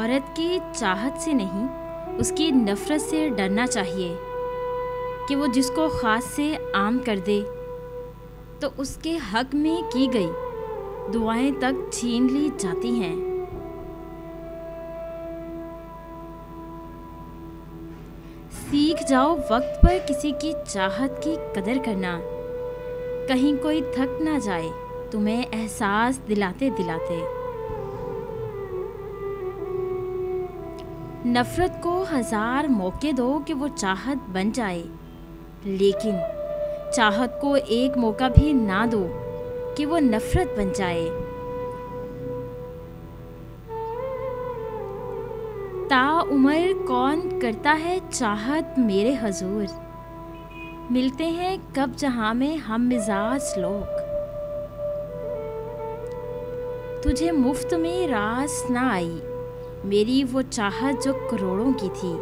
औरत की चाहत से नहीं, उसकी नफ़रत से डरना चाहिए कि वो जिसको ख़ास से आम कर दे तो उसके हक में की गई दुआएं तक छीन ली जाती हैं। सीख जाओ वक्त पर किसी की चाहत की कदर करना, कहीं कोई थक ना जाए तुम्हें एहसास दिलाते दिलाते। नफ़रत को 1000 मौके दो कि वो चाहत बन जाए, लेकिन चाहत को एक मौका भी ना दो कि वो नफ़रत बन जाए। ताउम्र कौन करता है चाहत मेरे हजूर, मिलते हैं कब जहां में हम मिजाज लोग। तुझे मुफ्त में रास ना आई मेरी वो चाहत जो करोड़ों की थी।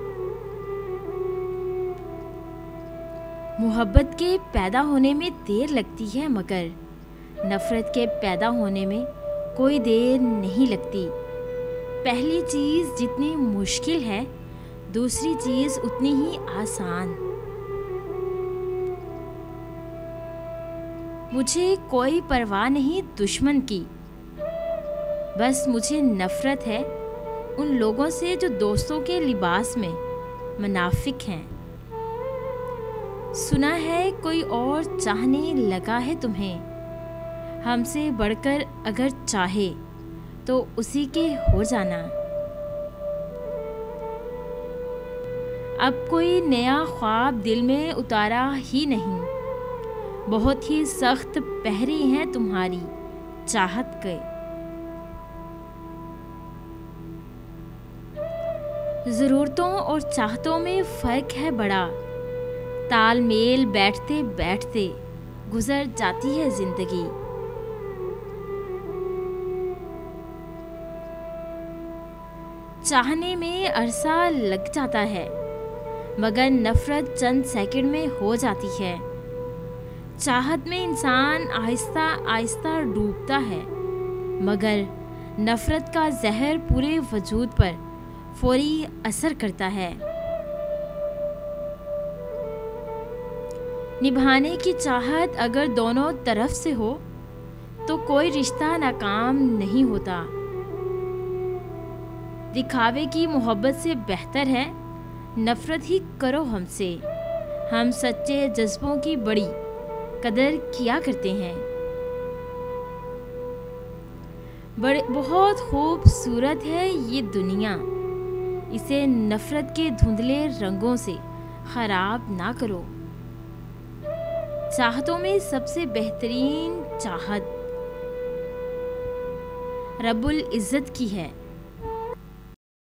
मोहब्बत के पैदा होने में देर लगती है, मगर नफ़रत के पैदा होने में कोई देर नहीं लगती। पहली चीज़ जितनी मुश्किल है, दूसरी चीज़ उतनी ही आसान। मुझे कोई परवाह नहीं दुश्मन की, बस मुझे नफ़रत है उन लोगों से जो दोस्तों के लिबास में मुनाफिक हैं। सुना है कोई और चाहने लगा है तुम्हें, हमसे बढ़कर अगर चाहे तो उसी के हो जाना। अब कोई नया ख्वाब दिल में उतारा ही नहीं, बहुत ही सख्त पहरे हैं तुम्हारी चाहत के। ज़रूरतों और चाहतों में फ़र्क है बड़ा, तालमेल बैठते बैठते गुजर जाती है ज़िंदगी। चाहने में अरसा लग जाता है, मगर नफ़रत चंद सेकंड में हो जाती है। चाहत में इंसान आहिस्ता आहिस्ता डूबता है, मगर नफ़रत का जहर पूरे वजूद पर फौरी असर करता है। निभाने की चाहत अगर दोनों तरफ से हो तो कोई रिश्ता नाकाम नहीं होता। दिखावे की मोहब्बत से बेहतर है नफ़रत ही करो हमसे। हम सच्चे जज्बों की बड़ी कदर किया करते हैं। बहुत खूबसूरत है ये दुनिया, इसे नफ़रत के धुंधले रंगों से ख़राब ना करो। चाहतों में सबसे बेहतरीन चाहत रब्बुल इज़्ज़त की है।